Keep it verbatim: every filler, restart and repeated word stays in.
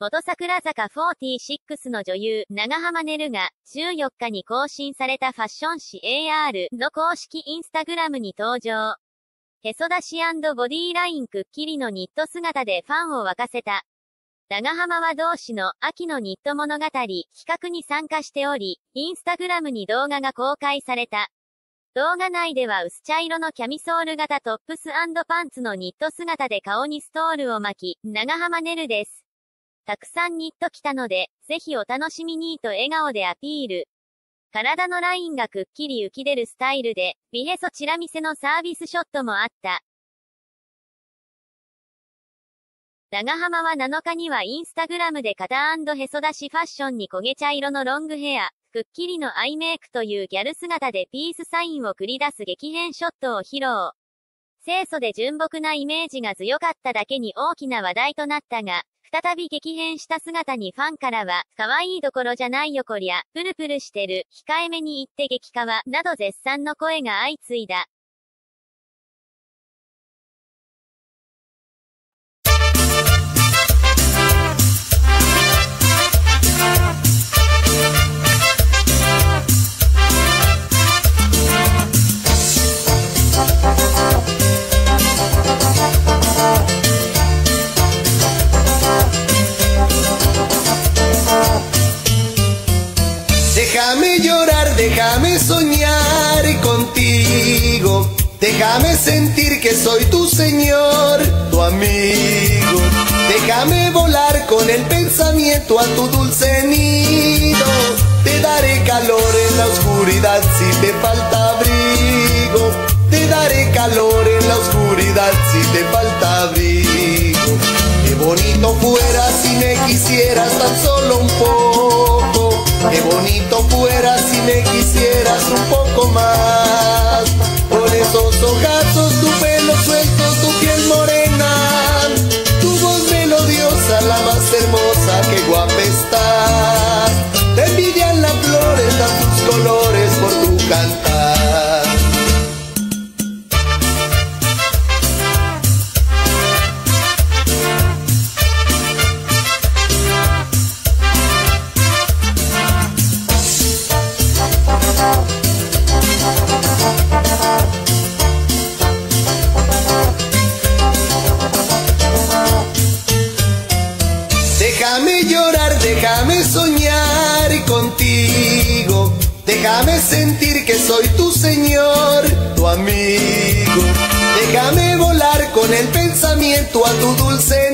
元桜坂フォーティーシックスの女優、長濱ねるが、じゅうよっかに更新されたファッション誌 エーアール の公式インスタグラムに登場。へそ出し&ボディラインくっきりのニット姿でファンを沸かせた。長濱は同誌の秋のニット物語企画に参加しており、インスタグラムに動画が公開された。動画内では薄茶色のキャミソール型トップス&パンツのニット姿で顔にストールを巻き、長濱ねるです。たくさんニット着たので、ぜひお楽しみにと笑顔でアピール。体のラインがくっきり浮き出るスタイルで、美へそチラ見せのサービスショットもあった。長濱はなのかにはインスタグラムで肩&へそ出しファッションに焦げ茶色のロングヘア、くっきりのアイメイクというギャル姿でピースサインを繰り出す激変ショットを披露。清楚で純朴なイメージが強かっただけに大きな話題となったが、再び激変した姿にファンからは、可愛いどころじゃないよこりゃ、プルプルしてる、控えめに言って激カワ、など絶賛の声が相次いだ。 Déjame llorar, déjame soñar contigo. Déjame sentir que soy tu señor, tu amigo. Déjame volar con el pensamiento a tu dulce nido. Te daré calor en la oscuridad si te falta abrigo. Te daré calor en la oscuridad si te falta abrigo. Qué bonito fuera si me quisieras tan solo un poco. Qué bonito fuera si me quisieras un poco más. Por esos ojazos, tu pelo suelto, tu piel morena, tu voz melodiosa, la más hermosa, qué guapa estás. Te envidian las flores, dan tus colores por tu cantar. Déjame llorar, déjame soñar contigo. Déjame sentir que soy tu señor, tu amigo. Déjame volar con el pensamiento a tu dulce